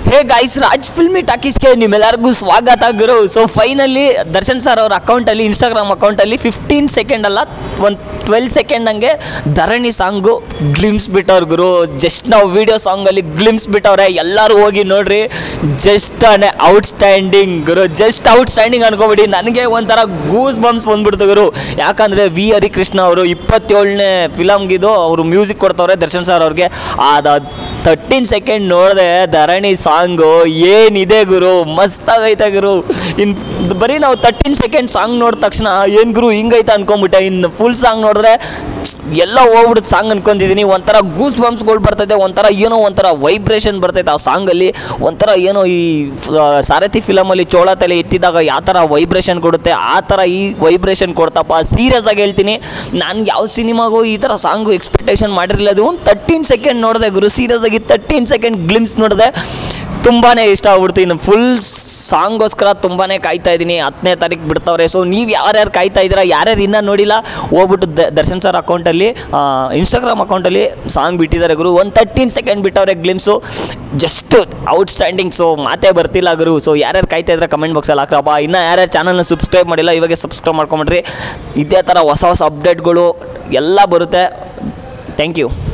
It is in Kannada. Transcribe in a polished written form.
ಹೇ ಗೈಸ್, ರಾಜ್ ಫಿಲ್ಮಿ ಟಾಕೀಸ್ಗೆ ನಿಮ್ಮೆಲ್ಲರಿಗೂ ಸ್ವಾಗತ ಗುರು. ಸೊ ಫೈನಲಿ ದರ್ಶನ್ ಸರ್ ಅವ್ರ ಅಕೌಂಟಲ್ಲಿ, ಇನ್ಸ್ಟಾಗ್ರಾಮ್ ಅಕೌಂಟಲ್ಲಿ 15 ಸೆಕೆಂಡ್ ಅಲ್ಲ, ಒಂದು 12 ಸೆಕೆಂಡ್ ಹಂಗೆ ಧರಣಿ ಸಾಂಗು ಗ್ಲಿಮ್ಸ್ ಬಿಟ್ಟವ್ರು ಗುರು. ಜಸ್ಟ್ ನಾವು ವೀಡಿಯೋ ಸಾಂಗಲ್ಲಿ ಗ್ಲಿಮ್ಸ್ ಬಿಟ್ಟವ್ರೆ, ಎಲ್ಲರೂ ಹೋಗಿ ನೋಡ್ರಿ. ಜಸ್ಟ್ ಔಟ್ಸ್ಟ್ಯಾಂಡಿಂಗ್ ಗುರು, ಜಸ್ಟ್ ಔಟ್ಸ್ಟ್ಯಾಂಡಿಂಗ್ ಅನ್ಕೋಬಿಡಿ. ನನಗೆ ಒಂಥರ ಗೂಸ್ ಬಂಪ್ಸ್ ಬಂದ್ಬಿಡ್ತು ಗುರು. ಯಾಕಂದರೆ ವಿ ಹರಿಕೃಷ್ಣ ಅವರು 27ನೇ ಫಿಲಮ್ಗಿದು ಅವರು ಮ್ಯೂಸಿಕ್ ಕೊಡ್ತವ್ರೆ ದರ್ಶನ್ ಸರ್ ಅವ್ರಿಗೆ. ಅದು 13 ಸೆಕೆಂಡ್ ನೋಡಿದೆ ಧರಣಿ ಸಾಂಗು ಏನಿದೆ ಗುರು, ಮಸ್ತಾಗೈತೆ ಗುರು. ಬರೀ ನಾವು 13 ಸೆಕೆಂಡ್ ಸಾಂಗ್ ನೋಡಿದ ತಕ್ಷಣ ಏನು ಗುರು ಹಿಂಗೈತೆ ಅನ್ಕೊಂಬಿಟ್ಟೆ. ಇನ್ನು ಫುಲ್ ಸಾಂಗ್ ನೋಡಿದ್ರೆ ಎಲ್ಲ ಹೋಗ್ಬಿಡುತ್ತೆ ಸಾಂಗ್ ಅನ್ಕೊತಿದ್ದೀನಿ. ಒಂಥರ ಗೂಸ್ ಬಂಪ್ಸ್ಗಳು ಬರ್ತೈತೆ, ಒಂಥರ ವೈಬ್ರೇಷನ್ ಬರ್ತೈತೆ ಆ ಸಾಂಗಲ್ಲಿ. ಒಂಥರ ಏನೋ ಈ ಸಾರಥಿ ಫಿಲಮಲ್ಲಿ ಚೋಳ ತಲೆ ಎತ್ತಿದಾಗ ಯಾವ ಥರ ವೈಬ್ರೇಷನ್ ಕೊಡುತ್ತೆ ಆ ಥರ ಈ ವೈಬ್ರೇಷನ್ ಕೊಡ್ತಪ್ಪ. ಸೀರಿಯಸ್ ಆಗಿ ಹೇಳ್ತೀನಿ, ನಾನು ಯಾವ ಸಿನಿಮಾಗೂ ಈ ಥರ ಸಾಂಗು ಎಕ್ಸ್ಪೆಕ್ಟೇಷನ್ ಮಾಡಿರಲಿಲ್ಲ. ಅದು ಒಂದು 13 ಸೆಕೆಂಡ್ ನೋಡಿದೆ ಗುರು, ಸೀರಿಯಸ್ ಆಗಿ 13 ಸೆಕೆಂಡ್ ಗ್ಲಿಮ್ಸ್ ನೋಡಿದೆ, ತುಂಬಾ ಇಷ್ಟ ಆಗ್ಬಿಡ್ತು. ಇನ್ನು ಫುಲ್ ಸಾಂಗೋಸ್ಕರ ತುಂಬಾ ಕಾಯ್ತಾ ಇದ್ದೀನಿ. 10ನೇ ತಾರೀಕು ಬಿಡ್ತವ್ರೆ. ಸೊ ನೀವು ಯಾರ್ಯಾರು ಕಾಯ್ತಾ ಇದ್ದೀರಾ, ಯಾರ್ಯಾರು ಇನ್ನೂ ನೋಡಿಲ್ಲ, ಹೋಗ್ಬಿಟ್ಟು ದರ್ಶನ್ ಸರ್ ಅಕೌಂಟಲ್ಲಿ, ಇನ್ಸ್ಟಾಗ್ರಾಮ್ ಅಕೌಂಟಲ್ಲಿ ಸಾಂಗ್ ಬಿಟ್ಟಿದ್ದಾರೆ ಗುರು. ಒಂದು 13 ಸೆಕೆಂಡ್ ಬಿಟ್ಟವ್ರೆ ಗ್ಲಿಮ್ಸು, ಜಸ್ಟ್ ಔಟ್ಸ್ಟ್ಯಾಂಡಿಂಗ್. ಸೊ ಮಾತೇ ಬರ್ತಿಲ್ಲ ಗುರು. ಸೊ ಯಾರ್ಯಾರು ಕಾಯ್ತಾ ಇದ್ರೆ ಕಮೆಂಟ್ ಬಾಕ್ಸಲ್ಲಿ ಹಾಕ್ರಪ್ಪ. ಇನ್ನು ಯಾರ್ಯಾರು ಚಾನಲ್ನ ಸಬ್ಸ್ಕ್ರೈಬ್ ಮಾಡಿಲ್ಲ, ಇವಾಗ ಸಬ್ಸ್ಕ್ರೈಬ್ ಮಾಡ್ಕೊಂಬಿಡ್ರಿ. ಇದೇ ಥರ ಹೊಸ ಅಪ್ಡೇಟ್ಗಳು ಎಲ್ಲ ಬರುತ್ತೆ. Thank you.